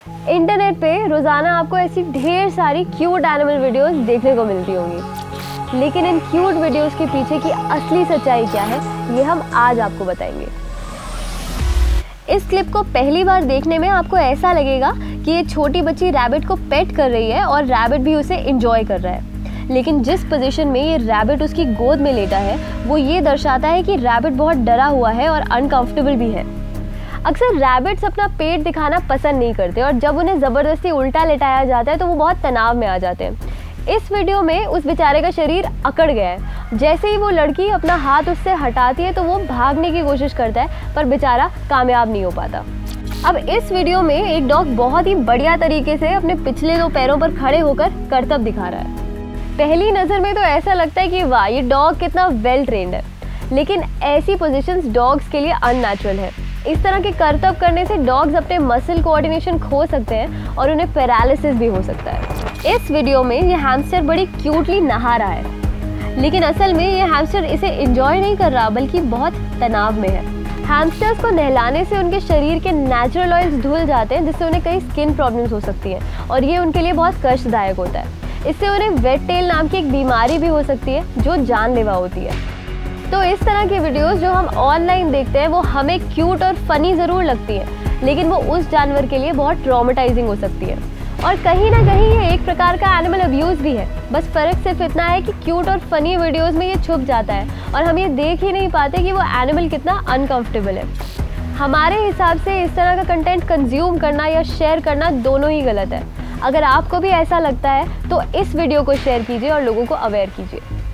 Internet पे रोज़ाना आपको ऐसी ढेर सारी क्यूट एनिमल वीडियोस देखने को मिलती होंगी, लेकिन इन क्यूट वीडियोस के पीछे की असली सच्चाई क्या है, ये हम आज आपको बताएंगे। इस क्लिप को पहली बार देखने में आपको ऐसा लगेगा कि ये छोटी बच्ची रैबिट को पेट कर रही है और रैबिट भी उसे एंजॉय कर रहा है, लेकिन जिस पोजीशन में ये रैबिट उसकी गोद में लेटा है वो ये दर्शाता है कि रैबिट बहुत डरा हुआ है और अनकंफर्टेबल भी है। अक्सर रैबिट्स अपना पेट दिखाना पसंद नहीं करते और जब उन्हें ज़बरदस्ती उल्टा लेटाया जाता है तो वो बहुत तनाव में आ जाते हैं। इस वीडियो में उस बेचारे का शरीर अकड़ गया है। जैसे ही वो लड़की अपना हाथ उससे हटाती है तो वो भागने की कोशिश करता है, पर बेचारा कामयाब नहीं हो पाता। अब इस वीडियो में एक डॉग बहुत ही बढ़िया तरीके से अपने पिछले 2 पैरों पर खड़े होकर करतब दिखा रहा है। पहली नज़र में तो ऐसा लगता है कि वाह, ये डॉग कितना वेल ट्रेन्ड है, लेकिन ऐसी पोजीशंस डॉग्स के लिए अननेचुरल है। इस तरह के करतब करने से डॉग्स अपने मसल कोऑर्डिनेशन खो सकते हैं और उन्हें पैरालिसिस भी हो सकता है। इस वीडियो में ये हैमस्टर बड़ी क्यूटली नहा रहा है, लेकिन असल में ये हैमस्टर इसे एंजॉय नहीं कर रहा बल्कि बहुत तनाव में है। हैमस्टर्स को नहलाने से उनके शरीर के नेचुरल ऑयल्स धुल जाते हैं, जिससे उन्हें कई स्किन प्रॉब्लम्स हो सकती हैं और ये उनके लिए बहुत कष्टदायक होता है। इससे उन्हें वेट टेल नाम की एक बीमारी भी हो सकती है जो जानलेवा होती है। तो इस तरह की वीडियोस जो हम ऑनलाइन देखते हैं वो हमें क्यूट और फनी ज़रूर लगती है, लेकिन वो उस जानवर के लिए बहुत ट्रॉमेटाइजिंग हो सकती है और कहीं ना कहीं ये एक प्रकार का एनिमल अब्यूज़ भी है। बस फ़र्क सिर्फ इतना है कि क्यूट और फनी वीडियोस में ये छुप जाता है और हम ये देख ही नहीं पाते कि वो एनिमल कितना अनकंफर्टेबल है। हमारे हिसाब से इस तरह का कंटेंट कंज्यूम करना या शेयर करना दोनों ही गलत है। अगर आपको भी ऐसा लगता है तो इस वीडियो को शेयर कीजिए और लोगों को अवेयर कीजिए।